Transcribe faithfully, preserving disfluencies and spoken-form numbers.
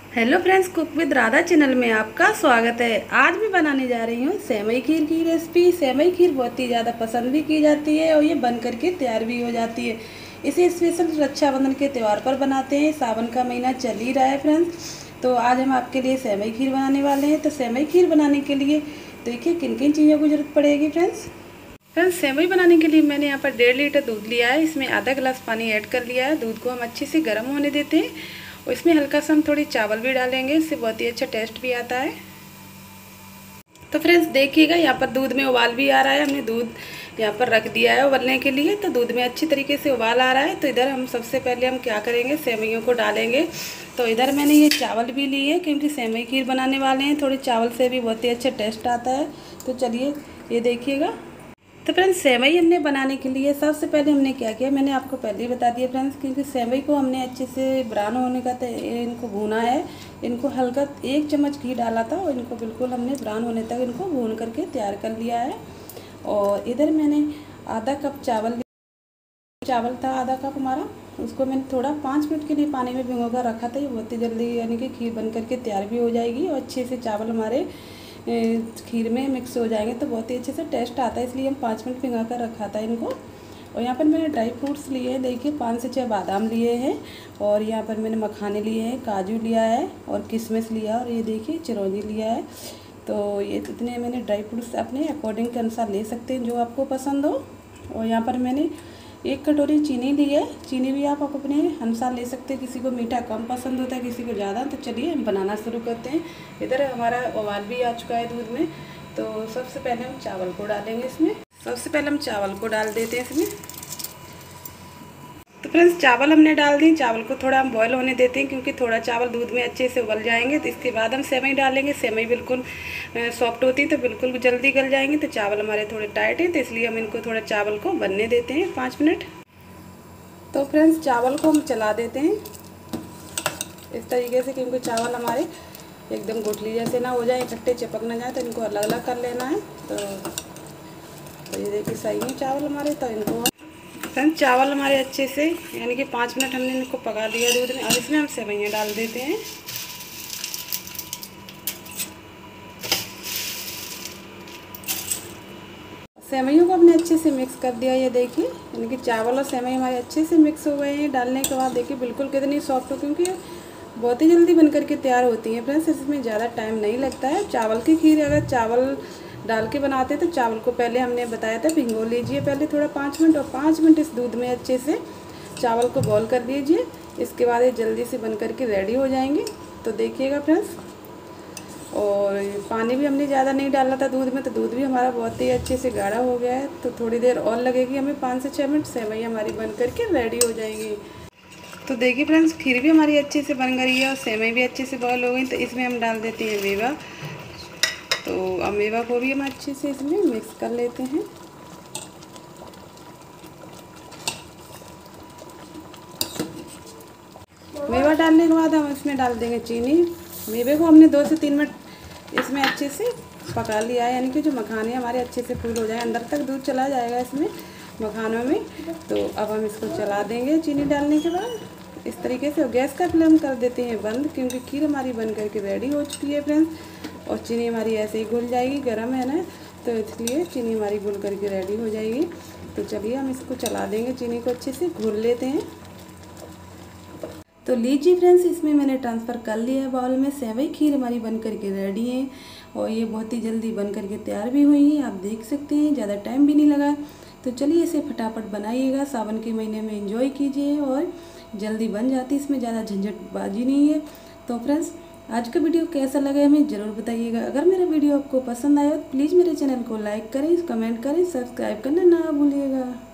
Hello friends, cook with Radha channel में आपका स्वागत है। आज मैं बनाने जा रही हूँ सेवई खीर की रेसिपी। सेवई खीर बहुत ही ज़्यादा पसंद भी की जाती है और ये बन करके तैयार भी हो जाती है। इसे स्पेशल रक्षाबंधन के त्यौहार पर बनाते हैं। सावन का महीना चल ही रहा है फ्रेंड्स, तो आज हम आपके लिए सेवई खीर बनाने वाले हैं। तो सेवई खीर बनाने के लिए देखिए किन किन चीज़ों की जरूरत पड़ेगी फ्रेंड्स। फ्रेंड्स, सेवई बनाने के लिए मैंने यहाँ पर डेढ़ लीटर दूध लिया है। इसमें आधा गिलास पानी ऐड कर लिया है। दूध को हम अच्छे से गर्म होने देते हैं और इसमें हल्का सा हम थोड़ी चावल भी डालेंगे, इससे बहुत ही अच्छा टेस्ट भी आता है। तो फ्रेंड्स देखिएगा, यहाँ पर दूध में उबाल भी आ रहा है। हमने दूध यहाँ पर रख दिया है उबलने के लिए, तो दूध में अच्छी तरीके से उबाल आ रहा है। तो इधर हम सबसे पहले हम क्या करेंगे, सेवइयों को डालेंगे। तो इधर मैंने ये चावल भी लिए हैं क्योंकि सेवई खीर बनाने वाले हैं। थोड़े चावल से भी बहुत ही अच्छा टेस्ट आता है। तो चलिए ये देखिएगा। तो फ्रेंड्स, सेवई हमने बनाने के लिए सबसे पहले हमने क्या किया, मैंने आपको पहले ही बता दिया फ्रेंड्स, क्योंकि सेवई को हमने अच्छे से ब्राउन होने का इनको भूना है। इनको हल्का एक चम्मच घी डाला था और इनको बिल्कुल हमने ब्राउन होने तक इनको भून करके तैयार कर लिया है। और इधर मैंने आधा कप चावल चावल था आधा कप हमारा, उसको मैंने थोड़ा पाँच मिनट के लिए पानी में भिगो कर रखा था। ये बहुत ही जल्दी यानी कि खीर बन करके तैयार भी हो जाएगी और अच्छे से चावल हमारे खीर में मिक्स हो जाएंगे तो बहुत ही अच्छे से टेस्ट आता है, इसलिए हम पाँच मिनट भिगा कर रखा था इनको। और यहाँ पर मैंने ड्राई फ्रूट्स लिए हैं, देखिए पाँच से छः बादाम लिए हैं और यहाँ पर मैंने मखाने लिए हैं, काजू लिया है और किशमिश लिया और ये देखिए चिरौंजी लिया है। तो ये इतने मैंने ड्राई फ्रूट्स अपने अकॉर्डिंग के अनुसार ले सकते हैं, जो आपको पसंद हो। और यहाँ पर मैंने एक कटोरी चीनी ली है। चीनी भी आप अपने अनुसार ले सकते हैं, किसी को मीठा कम पसंद होता है, किसी को ज़्यादा। तो चलिए हम बनाना शुरू करते हैं। इधर हमारा उबाल भी आ चुका है दूध में। तो सबसे पहले हम चावल को डालेंगे इसमें। सबसे पहले हम चावल को डाल देते हैं इसमें। तो फ्रेंड्स, चावल हमने डाल दी। चावल को थोड़ा हम बॉयल होने देते हैं क्योंकि थोड़ा चावल दूध में अच्छे से उबल जाएंगे। तो इसके बाद हम सेवई डालेंगे। सेवई बिल्कुल सॉफ्ट होती है तो बिल्कुल जल्दी गल जाएंगे। तो चावल हमारे थोड़े टाइट हैं, तो इसलिए हम इनको थोड़ा चावल को बनने देते हैं पाँच मिनट। तो फ्रेंड्स, चावल को हम चला देते हैं इस तरीके से, क्योंकि चावल हमारे एकदम गुठली जैसे ना हो जाए, इकट्ठे चिपक ना जाए। तो इनको अलग अलग कर लेना है। तो, तो ये देखिए सही है चावल हमारे। तो इनको फ्रेंड्स, चावल हमारे अच्छे से यानी कि पाँच मिनट हमने इनको पका लिया दूध में। और इसमें हम सेवइयाँ डाल देते हैं। सेवइयों को हमने अच्छे से मिक्स कर दिया। ये देखिए यानी कि चावल और सेवई हमारे अच्छे से मिक्स हो गए हैं। डालने के बाद देखिए बिल्कुल कितनी सॉफ्ट हो, क्योंकि बहुत ही जल्दी बन करके तैयार होती हैं फ्रेंड्स। इसमें ज़्यादा टाइम नहीं लगता है। चावल की खीर अगर चावल डाल के बनाते हैं तो चावल को पहले हमने बताया था भिगो लीजिए पहले थोड़ा पाँच मिनट, और पाँच मिनट इस दूध में अच्छे से चावल को बॉईल कर लीजिए। इसके बाद ये जल्दी से बन करके रेडी हो जाएंगे। तो देखिएगा फ्रेंड्स, और पानी भी हमने ज़्यादा नहीं डाला था दूध में, तो दूध भी हमारा बहुत ही अच्छे से गाढ़ा हो गया है। तो थोड़ी देर और लगेगी हमें, पाँच से छः मिनट, सेवई हमारी बन करके रेडी हो जाएगी। तो देखिए फ्रेंड्स, खीर भी हमारी अच्छे से बन गई है और सेवई भी अच्छे से बॉयल हो गई। तो इसमें हम डाल देते हैं मेवा। तो अब मेवा को भी हम अच्छे से इसमें मिक्स कर लेते हैं। मेवा डालने के बाद हम इसमें डाल देंगे चीनी। मेवे को हमने दो से तीन मिनट इसमें अच्छे से पका लिया है, यानी कि जो मखाने हमारे अच्छे से फूल हो जाए, अंदर तक दूध चला जाएगा इसमें मखानों में। तो अब हम इसको चला देंगे चीनी डालने के बाद इस तरीके से। गैस का फ्लेम कर देते हैं बंद, क्योंकि खीर हमारी बन करके रेडी हो चुकी है फ्रेंड्स। और चीनी हमारी ऐसे ही घुल जाएगी, गर्म है ना, तो इसलिए चीनी हमारी घुल करके रेडी हो जाएगी। तो चलिए हम इसको चला देंगे, चीनी को अच्छे से घुल लेते हैं। तो लीजिए फ्रेंड्स, इसमें मैंने ट्रांसफ़र कर लिया है बाउल में। सेवई खीर हमारी बन करके रेडी है और ये बहुत ही जल्दी बन करके तैयार भी हुई है। आप देख सकते हैं ज़्यादा टाइम भी नहीं लगा। तो चलिए इसे फटाफट बनाइएगा, सावन के महीने में एंजॉय कीजिए और जल्दी बन जाती, इसमें ज़्यादा झंझटबाजी नहीं है। तो फ्रेंड्स, आज का वीडियो कैसा लगा हमें ज़रूर बताइएगा। अगर मेरा वीडियो आपको पसंद आया तो प्लीज़ मेरे चैनल को लाइक करें, कमेंट करें, सब्सक्राइब करना ना भूलिएगा।